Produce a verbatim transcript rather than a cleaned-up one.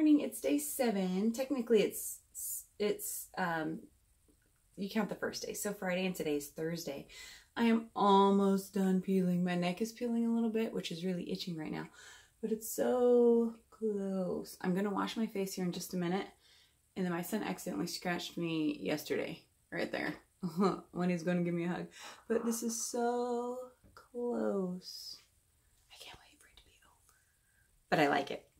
morning. It's day seven. Technically it's, it's, um, you count the first day. So Friday and today's Thursday. I am almost done peeling. My neck is peeling a little bit, which is really itching right now, but it's so close. I'm going to wash my face here in just a minute. And then my son accidentally scratched me yesterday, right there, when he's going to give me a hug. But this is so close. I can't wait for it to be over. But I like it.